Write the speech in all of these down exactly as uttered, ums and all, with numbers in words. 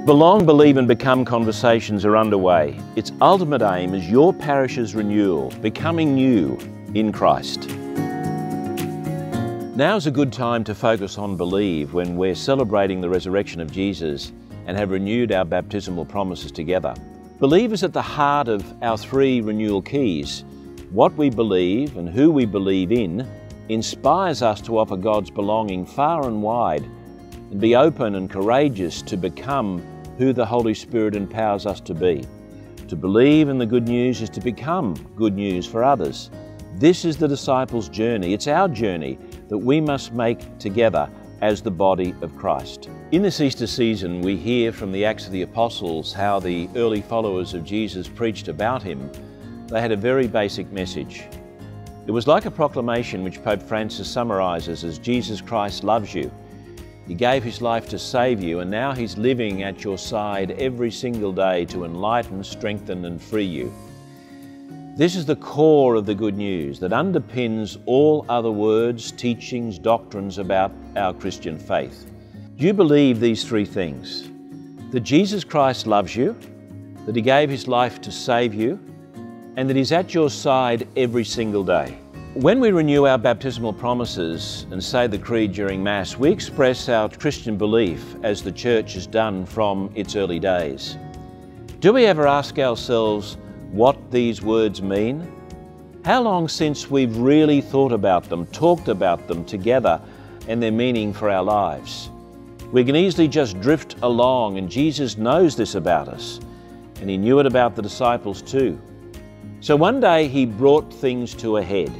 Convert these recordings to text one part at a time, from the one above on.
Belong, Believe and Become conversations are underway. Its ultimate aim is your parish's renewal, becoming new in Christ. Now is a good time to focus on Believe when we're celebrating the resurrection of Jesus and have renewed our baptismal promises together. Believe is at the heart of our three renewal keys. What we believe and who we believe in inspires us to offer God's belonging far and wide and be open and courageous to become who the Holy Spirit empowers us to be. To believe in the good news is to become good news for others. This is the disciples' journey. It's our journey that we must make together as the body of Christ. In this Easter season, we hear from the Acts of the Apostles how the early followers of Jesus preached about Him. They had a very basic message. It was like a proclamation which Pope Francis summarizes as Jesus Christ loves you. He gave His life to save you, and now He's living at your side every single day to enlighten, strengthen and free you. This is the core of the good news that underpins all other words, teachings, doctrines about our Christian faith. Do you believe these three things? That Jesus Christ loves you, that He gave His life to save you, and that He's at your side every single day. When we renew our baptismal promises and say the Creed during Mass, we express our Christian belief as the Church has done from its early days. Do we ever ask ourselves what these words mean? How long since we've really thought about them, talked about them together and their meaning for our lives? We can easily just drift along, and Jesus knows this about us, and He knew it about the disciples too. So one day He brought things to a head.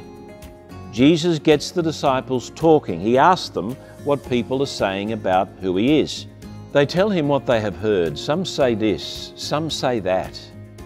Jesus gets the disciples talking. He asks them what people are saying about who He is. They tell Him what they have heard. Some say this, some say that.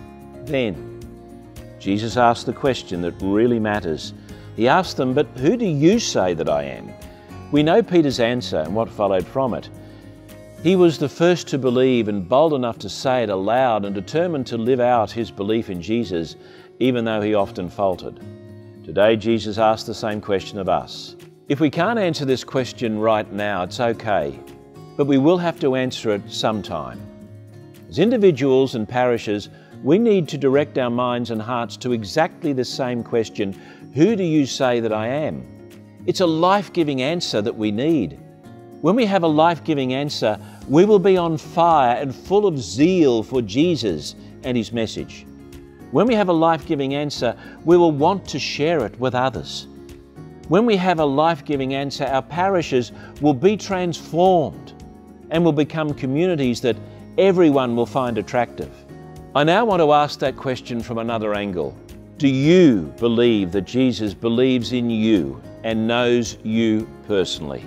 Then Jesus asks the question that really matters. He asks them, "But who do you say that I am?" We know Peter's answer and what followed from it. He was the first to believe and bold enough to say it aloud and determined to live out his belief in Jesus, even though he often faltered. Today, Jesus asks the same question of us. If we can't answer this question right now, it's okay, but we will have to answer it sometime. As individuals and parishes, we need to direct our minds and hearts to exactly the same question: who do you say that I am? It's a life-giving answer that we need. When we have a life-giving answer, we will be on fire and full of zeal for Jesus and His message. When we have a life-giving answer, we will want to share it with others. When we have a life-giving answer, our parishes will be transformed and will become communities that everyone will find attractive. I now want to ask that question from another angle. Do you believe that Jesus believes in you and knows you personally?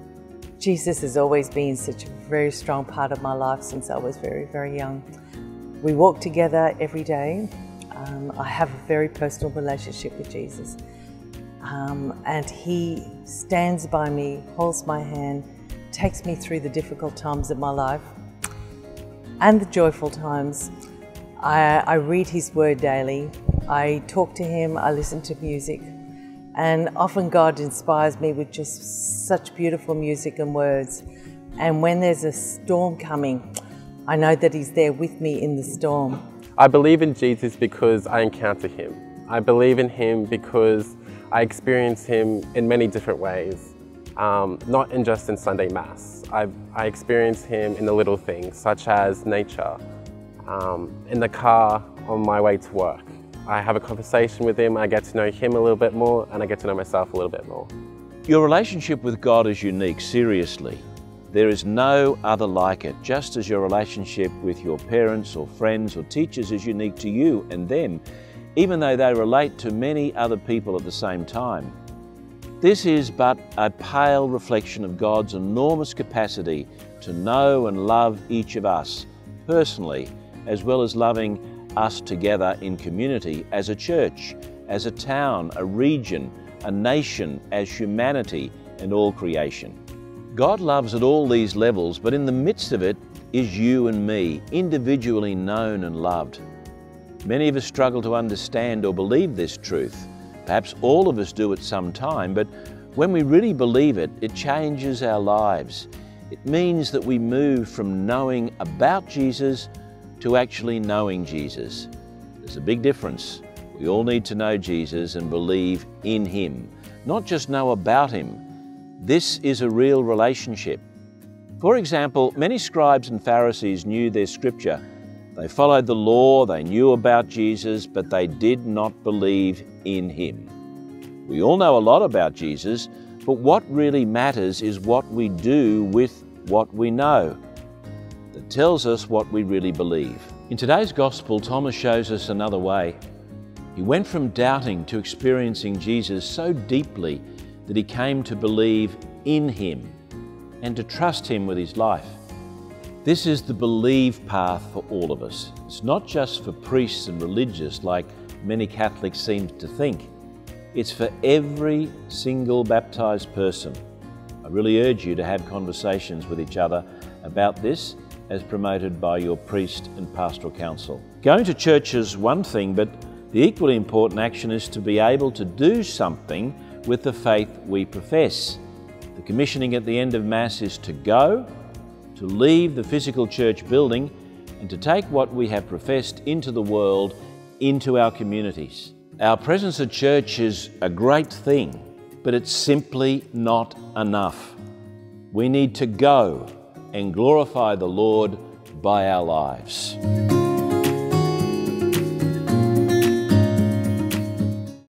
Jesus has always been such a very strong part of my life since I was very, very young. We walk together every day. Um, I have a very personal relationship with Jesus. Um, and He stands by me, holds my hand, takes me through the difficult times of my life and the joyful times. I, I read His Word daily. I talk to Him, I listen to music, and often God inspires me with just such beautiful music and words. And when there's a storm coming, I know that He's there with me in the storm. I believe in Jesus because I encounter Him. I believe in Him because I experience Him in many different ways, um, not in just in Sunday Mass. I, I experience Him in the little things, such as nature, um, in the car on my way to work. I have a conversation with Him, I get to know Him a little bit more, and I get to know myself a little bit more. Your relationship with God is unique, seriously. There is no other like it, just as your relationship with your parents or friends or teachers is unique to you and them, even though they relate to many other people at the same time. This is but a pale reflection of God's enormous capacity to know and love each of us personally, as well as loving us together in community as a church, as a town, a region, a nation, as humanity and all creation. God loves at all these levels, but in the midst of it is you and me, individually known and loved. Many of us struggle to understand or believe this truth. Perhaps all of us do at some time, but when we really believe it, it changes our lives. It means that we move from knowing about Jesus to actually knowing Jesus. There's a big difference. We all need to know Jesus and believe in Him, not just know about Him. This is a real relationship. For example, many scribes and Pharisees knew their scripture. They followed the law, they knew about Jesus, but they did not believe in Him. We all know a lot about Jesus, but what really matters is what we do with what we know. That tells us what we really believe. In today's Gospel, Thomas shows us another way. He went from doubting to experiencing Jesus so deeply that he came to believe in Him and to trust Him with his life. This is the believe path for all of us. It's not just for priests and religious like many Catholics seem to think. It's for every single baptized person. I really urge you to have conversations with each other about this as promoted by your priest and pastoral council. Going to church is one thing, but the equally important action is to be able to do something with the faith we profess. The commissioning at the end of Mass is to go, to leave the physical church building, and to take what we have professed into the world, into our communities. Our presence at church is a great thing, but it's simply not enough. We need to go and glorify the Lord by our lives.